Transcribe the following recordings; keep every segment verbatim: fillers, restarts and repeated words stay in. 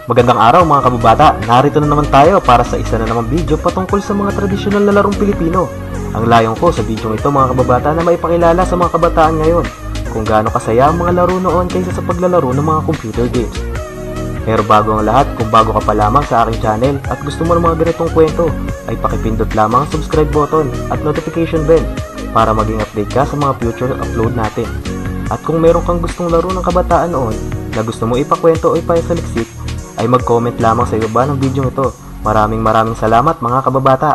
Magandang araw mga kababata, narito na naman tayo para sa isa na namang video patungkol sa mga tradisyonal na larong Pilipino. Ang layong ko sa video ito mga kababata na maipakilala sa mga kabataan ngayon kung gaano kasaya ang mga laro noon kaysa sa paglalaro ng mga computer games. Pero bago ang lahat, kung bago ka pa lamang sa aking channel at gusto mo ng mga ganitong kwento, ay pakipindot lamang ang subscribe button at notification bell para maging update ka sa mga future upload natin. At kung meron kang gustong laro ng kabataan noon na gusto mo ipakwento o ipasaliksik, ay mag-comment lamang sa ibaba ng video ito. Maraming maraming salamat mga kababata.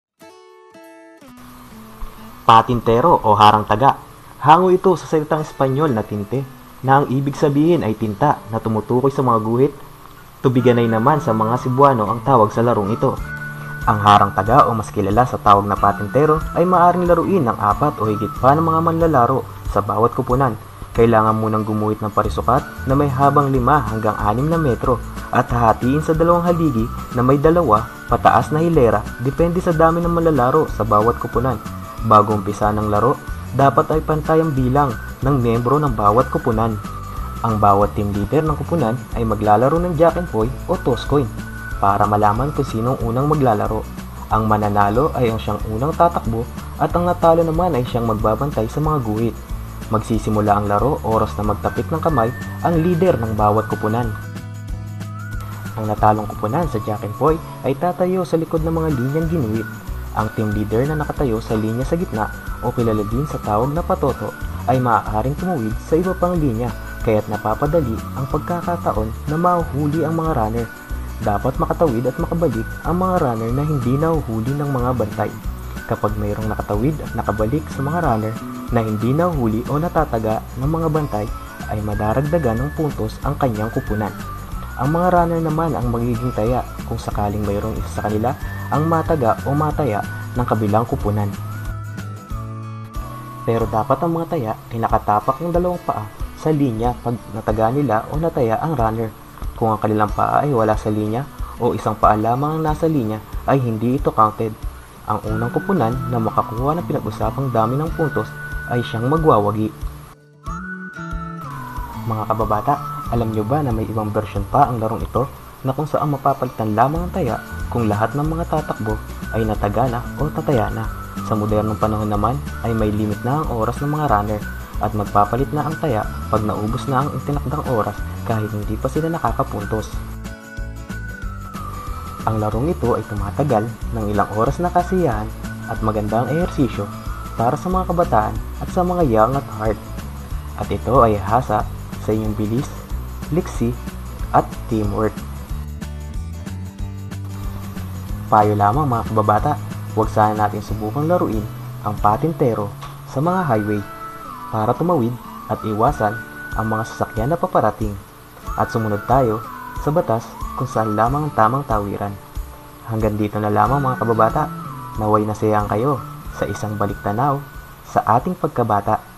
Patintero o harang taga. Hango ito sa salitang Espanyol na tinte, na ang ibig sabihin ay tinta na tumutukoy sa mga guhit. Tubiganay naman sa mga Cebuano ang tawag sa larong ito. Ang harang taga o mas kilala sa tawag na patintero ay maaaring laruin ng apat o higit pa ng mga manlalaro sa bawat kupunan. Kailangan munang gumuhit ng parisukat na may habang lima hanggang anim na metro at hahatiin sa dalawang haligi na may dalawa pataas na hilera depende sa dami ng manlalaro sa bawat kupunan. Bago umpisa ng laro, dapat ay pantay ang bilang ng miyembro ng bawat kupunan. Ang bawat team leader ng kupunan ay maglalaro ng Jack and Poy o toss coin para malaman kung sinong unang maglalaro. Ang mananalo ay ang siyang unang tatakbo at ang natalo naman ay siyang magbabantay sa mga guhit. Magsisimula ang laro oras na magtapik ng kamay ang leader ng bawat kupunan. Ang natalong kupunan sa Jack and Poy ay tatayo sa likod ng mga linyang ginuhit. Ang team leader na nakatayo sa linya sa gitna o kilala din sa tawag na patoto ay maaaring tumuwid sa iba pang linya kaya't napapadali ang pagkakataon na mahuhuli ang mga runner. Dapat makatawid at makabalik ang mga runner na hindi nahuhuli ng mga bantay. Kapag mayroong nakatawid at nakabalik sa mga runner na hindi nahuhuli o natataga ng mga bantay ay madaragdagan ng puntos ang kanyang kupunan. Ang mga runner naman ang magiging taya kung sakaling mayroong isa sa kanila ang mataga o mataya ng kabilang kupunan. Pero dapat ang mga taya ay nakatapak ng dalawang paa sa linya pag nataga nila o nataya ang runner. Kung ang kanilang paa ay wala sa linya o isang paa lamang ang nasa linya ay hindi ito counted. Ang unang kupunan na makakuha ng pinag-usapang dami ng puntos ay siyang magwawagi. Mga kababata, alam nyo ba na may ibang version pa ang larong ito na kung saan mapapalitan lamang ang taya kung lahat ng mga tatakbo ay nataga na o tataya na. Sa modernong panahon naman ay may limit na ang oras ng mga runner at magpapalit na ang taya pag naubos na ang itinakdang oras kahit hindi pa sila nakakapuntos. Ang larong ito ay tumatagal ng ilang oras na kasiyahan at magandang ehersisyo para sa mga kabataan at sa mga young at heart. At ito ay hasa sa inyong bilis, liksi, at teamwork. Payo lamang mga kababata, huwag sana natin subukang laruin ang patintero sa mga highway para tumawid at iwasan ang mga sasakyan na paparating at sumunod tayo sa batas kung saan lamang ang tamang tawiran. Hanggang dito na lamang mga kababata, naway nasayang kayo sa isang balik tanaw sa ating pagkabata.